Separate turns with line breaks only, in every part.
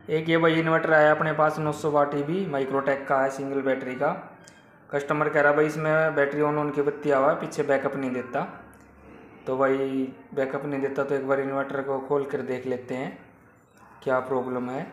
एक ये भाई इन्वर्टर आया अपने पास 900 वाट भी माइक्रोटेक का है, सिंगल बैटरी का। कस्टमर कह रहा भाई इसमें बैटरी ऑन की बत्ती आवा है, पीछे बैकअप नहीं देता। तो भाई बैकअप नहीं देता तो एक बार इन्वर्टर को खोल कर देख लेते हैं क्या प्रॉब्लम है।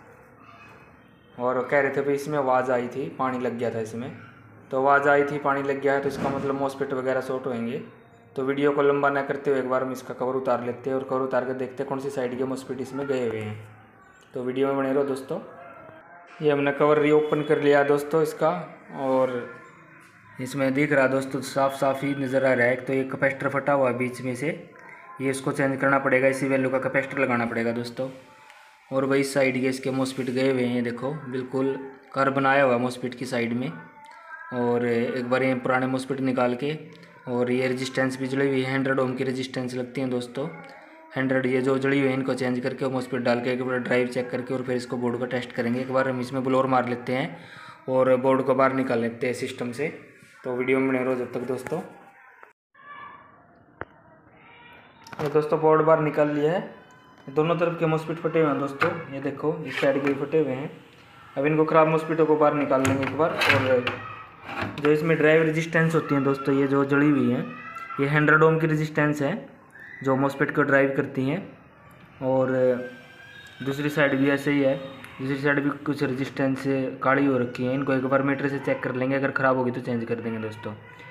और कह रहे थे भाई इसमें आवाज़ आई थी, पानी लग गया था इसमें। तो आवाज़ आई थी, पानी लग गया है, तो इसका मतलब मॉस्फेट वगैरह शॉर्ट होंगे। तो वीडियो को लंबा ना करते हुए एक बार हम इसका कवर उतार लेते हैं और कवर उतार कर देखते हैं कौन सी साइड के मॉस्फेट इसमें गए हुए हैं। तो वीडियो में बने रहो दोस्तों। ये हमने कवर रीओपन कर लिया दोस्तों इसका, और इसमें दिख रहा दोस्तों साफ साफ ही नज़र आ रहा है। एक तो ये कैपेसिटर फटा हुआ है बीच में से, ये इसको चेंज करना पड़ेगा, इसी वैल्यू का कैपेसिटर लगाना पड़ेगा दोस्तों। और वही साइड के इसके मॉस्फेट गए हुए हैं, देखो बिल्कुल कर बनाया हुआ मॉस्फेट की साइड में। और एक बार ये पुराने मॉस्फेट निकाल के, और ये रेजिस्टेंस भी जली हुई है, 100 ओम की रेजिस्टेंस लगती है दोस्तों। 100 ये जो जड़ी हुई है इनको चेंज करके मॉस्फेट डाल के एक बार ड्राइव चेक करके और फिर इसको बोर्ड का टेस्ट करेंगे। एक बार हम इसमें ब्लोर मार लेते हैं और बोर्ड को बाहर निकाल लेते हैं सिस्टम से। तो वीडियो में बने रहो जब तक दोस्तों। ये दोस्तों बोर्ड बाहर निकाल लिया है, दोनों तरफ के मॉस्फेट फटे हुए हैं दोस्तों, ये देखो इस साइड के भी फटे हुए हैं। अब इनको ख़राब मॉस्फेटों को बाहर निकाल लेंगे एक बार। और जो इसमें ड्राइव रेजिस्टेंस होती है दोस्तों, ये जो जड़ी हुई है ये 100 ओम की रेजिस्टेंस है जो मॉस्फेट को ड्राइव करती हैं। और दूसरी साइड भी ऐसे ही है, दूसरी साइड भी कुछ रेजिस्टेंस काली हो रखी है। इनको एक बार मीटर से चेक कर लेंगे, अगर ख़राब होगी तो चेंज कर देंगे दोस्तों।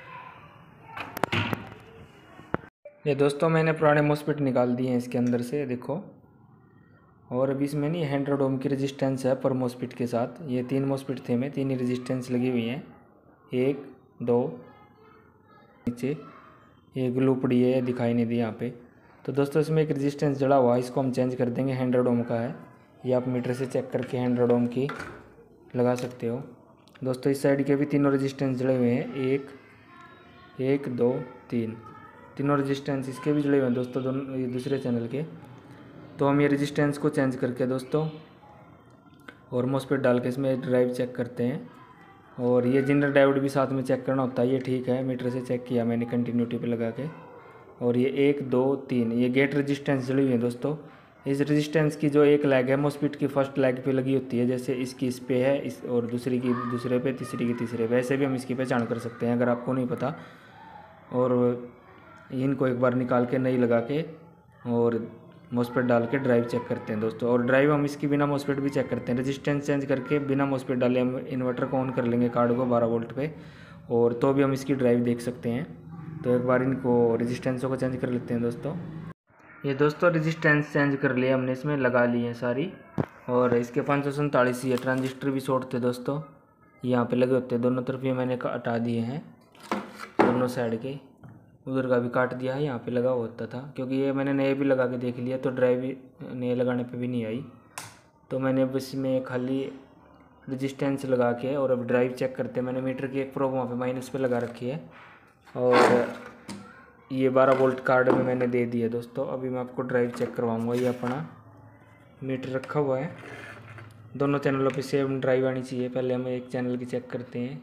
ये दोस्तों मैंने पुराने मॉस्फेट निकाल दिए हैं इसके अंदर से, देखो। और अभी इसमें नहीं 100 ओम की रेजिस्टेंस है पर मॉस्फेट के साथ। ये 3 मॉस्फेट थे, में 3 ही रेजिस्टेंस लगी हुई हैं, 1 2 नीचे ये ग्लू पड़ी है, दिखाई नहीं दी यहाँ पे। तो दोस्तों इसमें एक रेजिस्टेंस जड़ा हुआ है, इसको हम चेंज कर देंगे, 100 ओम का है ये, आप मीटर से चेक करके 100 ओम की लगा सकते हो दोस्तों। इस साइड के भी तीनों रेजिस्टेंस जड़े हुए हैं, 1 2 3 तीनों रेजिस्टेंस इसके भी जुड़े हुए हैं दोस्तों, दोनों ये दूसरे चैनल के। तो हम ये रेजिस्टेंस को चेंज करके दोस्तों और मॉस्फेट डाल के इसमें ड्राइव चेक करते हैं। और ये जिनर डायोड भी साथ में चेक करना होता है, ये ठीक है, मीटर से चेक किया मैंने कंटिन्यूटी पे लगा के। और ये 1 2 3 ये गेट रेजिस्टेंस जुड़ी हुई है दोस्तों। इस रेजिस्टेंस की जो एक लेग है मॉस्फेट की फर्स्ट लेग पे लगी होती है, जैसे इसकी इस पे है, इस और दूसरी की दूसरे पे, तीसरी की तीसरे पे, ऐसे भी हम इसकी पहचान कर सकते हैं अगर आपको नहीं पता। और इनको एक बार निकाल के नई लगा के और मॉस्फेट डाल के ड्राइव चेक करते हैं दोस्तों। और ड्राइव हम इसकी बिना मॉस्फेट भी चेक करते हैं, रेजिस्टेंस चेंज करके बिना मॉस्फेट डाले हम इन्वर्टर को ऑन कर लेंगे कार्ड को 12 वोल्ट पे, और तो भी हम इसकी ड्राइव देख सकते हैं। तो एक बार इनको रेजिस्टेंसों को चेंज कर लेते हैं दोस्तों। ये दोस्तों रेजिस्टेंस चेंज कर लिया हमने, इसमें लगा ली है सारी। और इसके 547 ये ट्रांजिस्टर भी शॉर्ट थे दोस्तों, यहाँ पे लगे होते हैं दोनों तरफ, ये मैंने हटा दिए हैं दोनों साइड के, उधर का भी काट दिया है, यहाँ पे लगा होता था क्योंकि ये मैंने नए भी लगा के देख लिया तो ड्राइव नए लगाने पे भी नहीं आई। तो मैंने अब इसमें खाली रेजिस्टेंस लगा के और अब ड्राइव चेक करते हैं। मैंने मीटर की एक प्रोब वहाँ पे माइनस पे लगा रखी है, और ये 12 वोल्ट कार्ड में मैंने दे दिया दोस्तों। अभी मैं आपको ड्राइव चेक करवाऊँगा। ये अपना मीटर रखा हुआ है, दोनों चैनलों पे सेम ड्राइव आनी चाहिए। पहले हम एक चैनल की चेक करते हैं।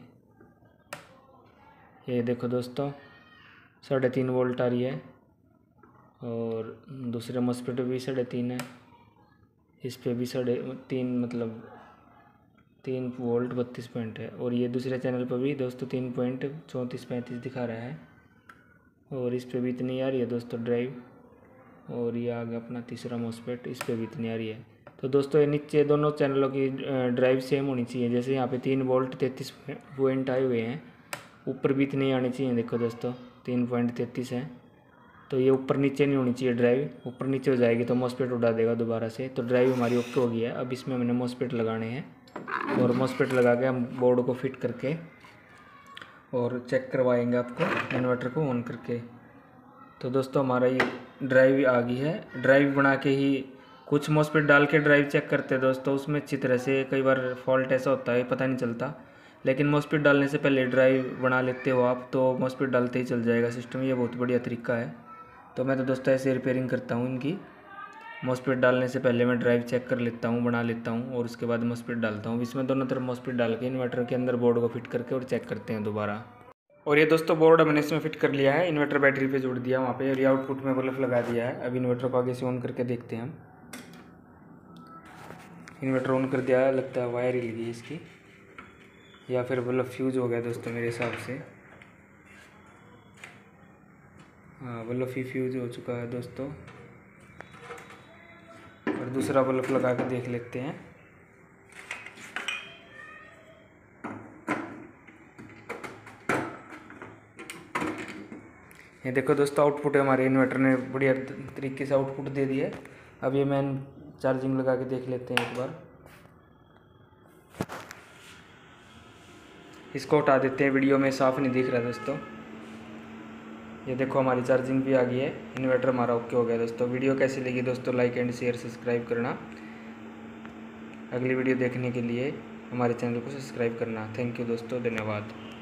ये देखो दोस्तों 3.5 वोल्ट आ रही है, और दूसरे मॉस्फेट भी 3.5 है, इस पे भी 3.5 मतलब 3 वोल्ट 32 पॉइंट है। और ये दूसरे चैनल पर भी दोस्तों 3.3435 दिखा रहा है, और इस पे भी इतनी आ रही है दोस्तों ड्राइव। और ये आ गया अपना तीसरा मॉस्फेट, इस पे भी इतनी आ रही है। तो दोस्तों ये नीचे दोनों चैनलों की ड्राइव सेम होनी चाहिए, जैसे यहाँ पे 3 वोल्ट 33 पॉइंट आए हुए हैं, ऊपर भी इतनी आनी चाहिए। देखो दोस्तों 3.33 है, तो ये ऊपर नीचे नहीं होनी चाहिए ड्राइव, ऊपर नीचे हो जाएगी तो मॉस्फेट उड़ा देगा दोबारा से। तो ड्राइव हमारी ओके हो गई है। अब इसमें मैंने मॉस्फेट लगाने हैं, और मॉस्फेट लगा के हम बोर्ड को फिट करके और चेक करवाएंगे आपको इन्वर्टर को ऑन करके। तो दोस्तों हमारा ये ड्राइव आ गई है। ड्राइव बना के ही कुछ मॉस्फेट डाल के ड्राइव चेक करते हैं दोस्तों, उसमें अच्छी तरह से कई बार फॉल्ट ऐसा होता है पता नहीं चलता, लेकिन मॉस्फेट डालने से पहले ड्राइव बना लेते हो आप तो मॉस्फेट डालते ही चल जाएगा सिस्टम। ये बहुत बढ़िया तरीका है। तो मैं तो दोस्तों ऐसे रिपेयरिंग करता हूँ इनकी, मॉस्फेट डालने से पहले मैं ड्राइव चेक कर लेता हूँ, बना लेता हूँ, और उसके बाद मॉस्फेट डालता हूँ। इसमें दोनों तरफ मॉस्फेट डाल के इन्वर्टर के अंदर बोर्ड को फिट करके और चेक करते हैं दोबारा। और ये दोस्तों बोर्ड मैंने इसमें फिट कर लिया है, इन्वर्टर बैटरी पे जोड़ दिया वहाँ पे, और ये आउटपुट में बल्ब लगा दिया है। अब इन्वर्टर को आगे से ऑन करके देखते हैं हम। इन्वर्टर ऑन कर दिया, लगता है वायर ही लगी इसकी, या फिर बल्ब फ्यूज हो गया दोस्तों मेरे हिसाब से। हाँ, बल्ब ही फ्यूज हो चुका है दोस्तों। और दूसरा बल्ब लगा के देख लेते हैं। ये देखो दोस्तों, आउटपुट है हमारे इन्वर्टर ने बढ़िया तरीके से आउटपुट दे दिया है। अब ये मैन चार्जिंग लगा के देख लेते हैं एक बार। इसको हटा देते हैं, वीडियो में साफ नहीं दिख रहा दोस्तों। ये देखो हमारी चार्जिंग भी आ गई है, इन्वर्टर हमारा ओके हो गया दोस्तों। वीडियो कैसी लगी दोस्तों, लाइक एंड शेयर सब्सक्राइब करना। अगली वीडियो देखने के लिए हमारे चैनल को सब्सक्राइब करना। थैंक यू दोस्तों, धन्यवाद।